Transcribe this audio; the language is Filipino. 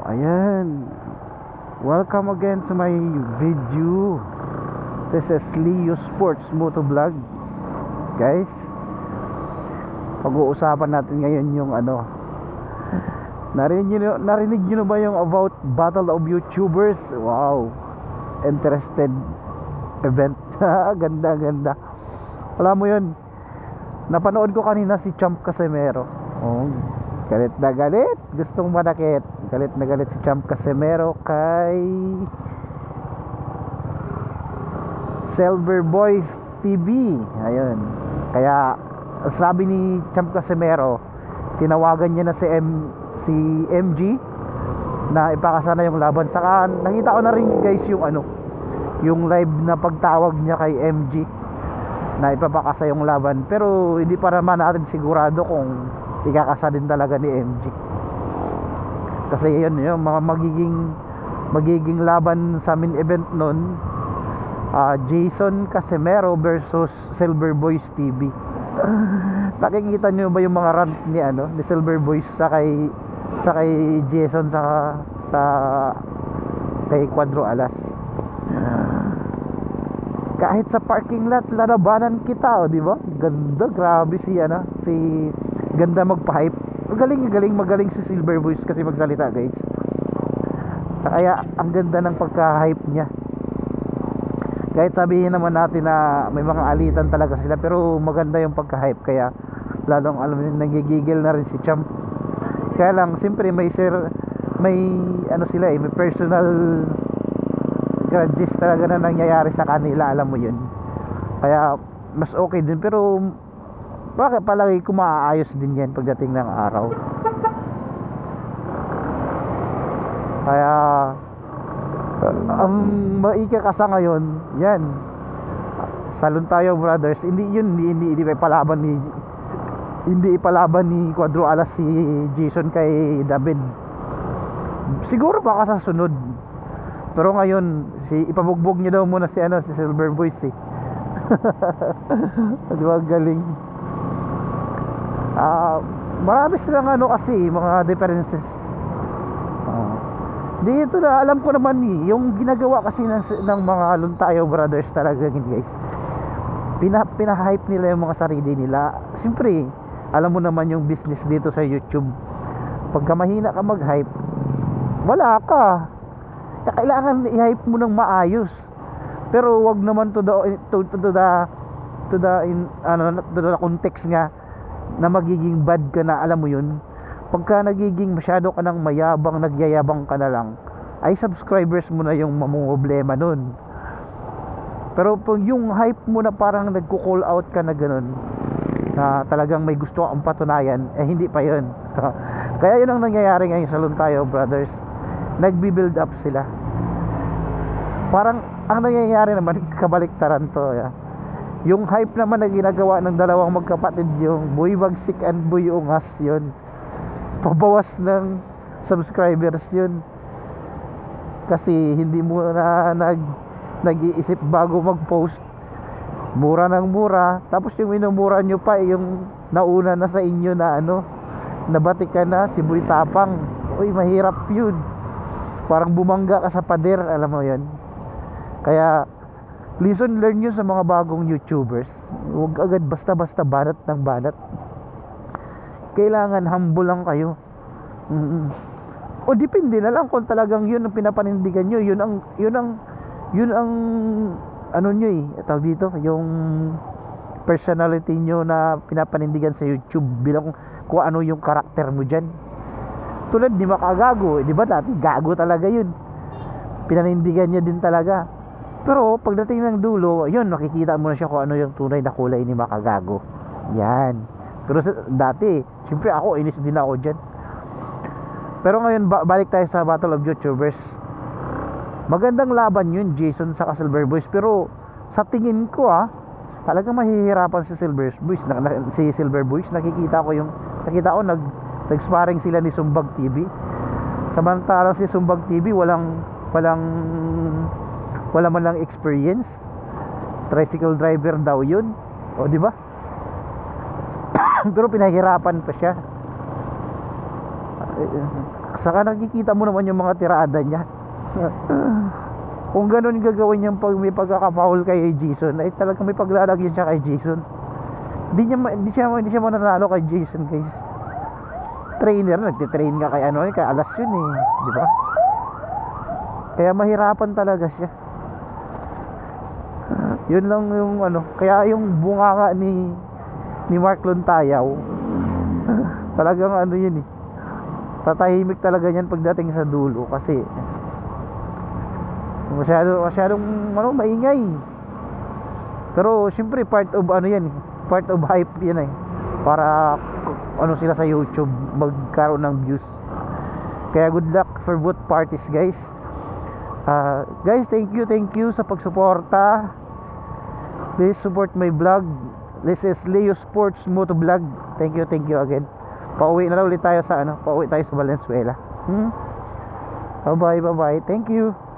Ayan. Welcome again to my video. This is Leo Sports Motovlog. Guys, pag-uusapan natin ngayon yung narinig nyo na ba yung about Battle of YouTubers? Wow, interested event. Ganda. Alam mo yun, napanood ko kanina si Champ Casimero. Oh, galit na galit, gustong manakit. Galit na galit si Champ Casimero kay Silver Boys TV. Ayun. Kaya sabi ni Champ Casimero, tinawagan niya na si MG na ipakasana yung laban. Saka nakita ko na rin guys yung live na pagtawag niya kay MG na ipapakasa yung laban. Pero hindi pa naman natin sigurado kung ikakasa din talaga ni MG. Kasi yun yung mga magiging laban sa main event nun, Jason Casimero versus Silver Boys TV. Nakikita nyo ba yung mga rant ni Silver Boys sa kay Jason sa kay Cuadro Alas? Kahit sa parking lot lalabanan kita, di ba? Ganda, grabe si ganda magpa-hype. Magaling si Silver Boys kasi magsalita, guys. Kaya ang ganda ng pagka-hype niya. Kahit sabihin naman natin na may mga alitan talaga sila, pero maganda yung pagka-hype. Kaya lalong nagigigil na rin si Champ. Kaya lang siyempre may personal grudges talaga na nangyayari sa kanila, alam mo yun. Kaya mas okay din, pero bakit palagi ko maaayos din yan pagdating ng araw. Kaya ang maikakasa ngayon yan, salon tayo brothers. Hindi ipalaban ni Cuadro Alas si Jason kay David. Siguro baka sa sunod. Pero ngayon ipabugbog niya daw muna si Silver Boys eh. Diba galing? Marami silang kasi mga differences. Dito na alam ko naman yung ginagawa kasi ng mga Luntayo brothers talaga guys. Pinahype nila yung mga sarili nila. Siyempre, alam mo naman yung business dito sa YouTube. Pagka mahina ka mag-hype, wala ka. Kailangan i-hype mo ng maayos. Pero wag naman to the context nga na magiging bad ka na, alam mo yun. Pagka nagiging masyado ka ng mayabang, nagyayabang ka na lang, ay subscribers mo na yung mamumblema nun. Pero pag yung hype mo na parang nagko-call out ka na ganun, na talagang may gusto kang patunayan, hindi pa yun. Kaya yun ang nangyayari ngayon sa Luntayo brothers. Nagbi-build up sila. Parang ang nangyayari naman kabaliktaran to. Yung hype naman na ginagawa ng dalawang magkapatid, yung Boy Bagsik and Boy Ungas, yun pabawas ng subscribers yun. Kasi hindi mo na nag-iisip bago mag-post. Mura ng mura. Tapos yung minumura nyo pa yung nauna na sa inyo na nabati ka na, si Boy Tapang. Uy, mahirap yun. Parang bumangga ka sa pader, alam mo yun. Kaya lesson learn nyo sa mga bagong YouTubers. Huwag agad basta-basta banat ng banat. Kailangan humble lang kayo. O depende na lang kung talagang yun ang pinapanindigan nyo. Yun ang nyo tawag dito, yung personality nyo na pinapanindigan sa YouTube, bilang kung ano yung karakter mo dyan. Tulad ni Makagago, di ba dati gago talaga yun, pinanindigan niya din talaga. Pero pagdating ng dulo, yun, makikita mo na siya kung ano yung tunay na kulay ni Makagago. Yan. Pero dati, siyempre ako, inis din ako dyan. Pero ngayon, balik tayo sa Battle of YouTubers. Magandang laban yun, Jason sa Silver Boys. Pero sa tingin ko talagang mahihirapan si Silver Boys. Nakita ko nag-sparring sila ni Sumbag TV. Samantalang si Sumbag TV wala man lang experience. Tricycle driver daw yun. O di ba? Pero pinahirapan pa siya. Saka nakikita mo naman yung mga tirada niya. Kung ganun gagawin niya pag may pagkakapaul kay Jason, ay talagang may paglalagyan siya kay Jason. Hindi siya mananalo kay Jason, guys. Trainer, nagtitrain ka kay ano, kay Alas yun eh, di ba? Kaya mahirapan talaga siya. Yun lang yung ano, kaya yung bunganga ni Mark Luntayaw, talagang ano yun eh, tatahimik talaga yan pagdating sa dulo kasi masyadong ano, maingay. Pero syempre part of ano yan, part of hype yan eh, para ano sila sa YouTube magkaroon ng views. Kaya good luck for both parties, guys. Guys, thank you sa pagsuporta. Please support my vlog. This is Leo Sports Moto Vlog. Thank you again. Pauwi na ulit tayo sa ano, pauwi tayo sa Valenzuela. Bye bye. Thank you.